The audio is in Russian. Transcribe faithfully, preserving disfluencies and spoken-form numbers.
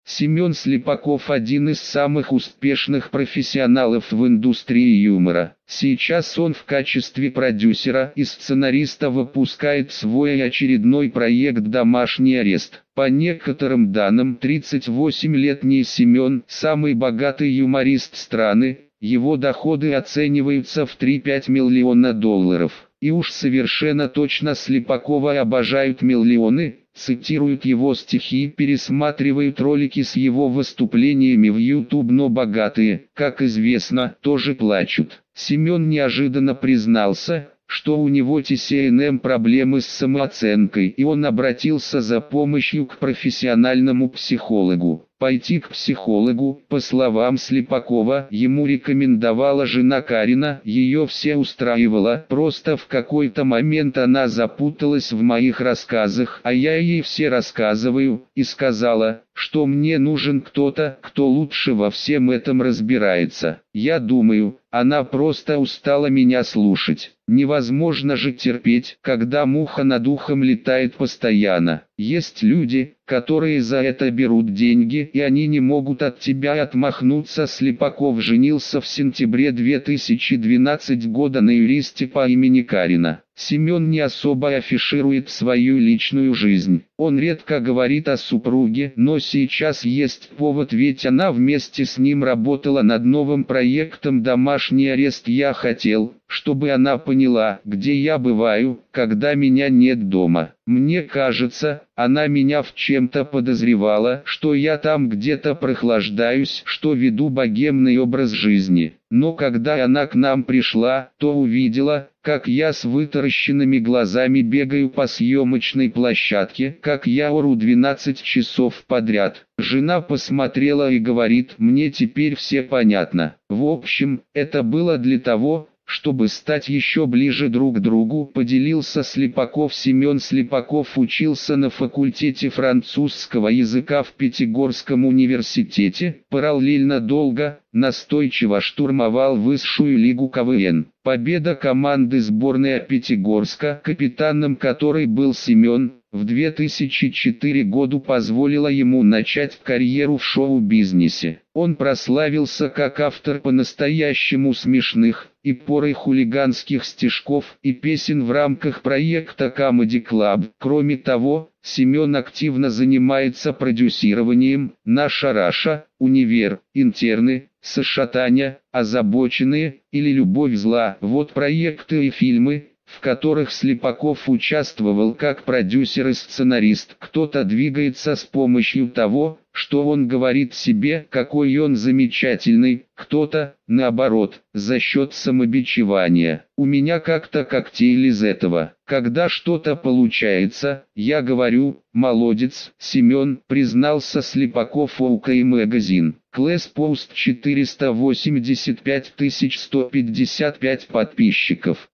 Семен Слепаков один из самых успешных профессионалов в индустрии юмора. Сейчас он в качестве продюсера и сценариста выпускает свой очередной проект «Домашний арест». По некоторым данным, тридцативосемилетний Семен – самый богатый юморист страны, его доходы оцениваются в три-пять миллиона долларов. И уж совершенно точно Слепакова обожают миллионы, цитируют его стихи, пересматривают ролики с его выступлениями в YouTube, но богатые, как известно, тоже плачут. Семен неожиданно признался, что у него ти си эн эм проблемы с самооценкой, и он обратился за помощью к профессиональному психологу. Пойти к психологу, по словам Слепакова, ему рекомендовала жена Карина, ее все устраивало, просто в какой-то момент она запуталась в моих рассказах, а я ей все рассказываю, и сказала, что мне нужен кто-то, кто лучше во всем этом разбирается. Я думаю, она просто устала меня слушать. Невозможно же терпеть, когда муха над ухом летает постоянно. Есть люди, которые за это берут деньги, и они не могут от тебя отмахнуться. Слепаков женился в сентябре две тысячи двенадцатого года на юристе по имени Карина. Семен не особо афиширует свою личную жизнь. Он редко говорит о супруге, но сейчас есть повод, ведь она вместе с ним работала над новым проектом «Домашний арест». Я хотел, чтобы она поняла, где я бываю, когда меня нет дома. Мне кажется, она меня в чем-то подозревала, что я там где-то прохлаждаюсь, что веду богемный образ жизни. Но когда она к нам пришла, то увидела, как я с вытаращенными глазами бегаю по съемочной площадке, как я ору двенадцать часов подряд. Жена посмотрела и говорит: «Мне теперь все понятно». В общем, это было для того, чтобы стать еще ближе друг к другу, поделился Слепаков. Семен Слепаков учился на факультете французского языка в Пятигорском университете, параллельно долго, настойчиво штурмовал высшую лигу ка вэ эн. Победа команды сборной Пятигорска, капитаном которой был Семен, в две тысячи четвёртом году позволила ему начать карьеру в шоу-бизнесе. Он прославился как автор по-настоящему смешных и порой хулиганских стишков и песен в рамках проекта Comedy Club. Кроме того, Семен активно занимается продюсированием «Наша Раша», «Универ», «Интерны», «Саша Таня», «Озабоченные» или «Любовь зла». Вот проекты и фильмы, в которых Слепаков участвовал как продюсер и сценарист. Кто-то двигается с помощью того, что он говорит себе, какой он замечательный, кто-то, наоборот, за счет самобичевания. У меня как-то коктейль из этого. Когда что-то получается, я говорю: «Молодец, Семен», признался Слепаков о ОК Magazine. Клэс Пост четыреста восемьдесят пять тысяч сто пятьдесят пять подписчиков.